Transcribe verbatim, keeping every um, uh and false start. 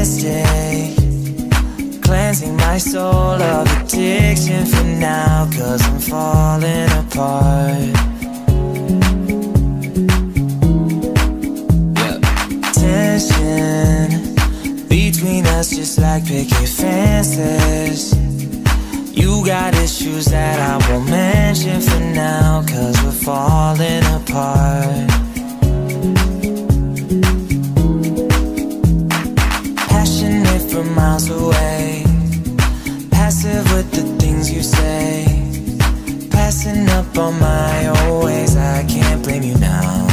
mistake, cleansing my soul of addiction for now, 'cause I'm falling apart. Yeah. Tension between us just like picket fences. You got issues that I won't mention for now, 'cause we're falling apart. Passionate from miles away, passive with the things you say, passing up on my old ways. I can't blame you now.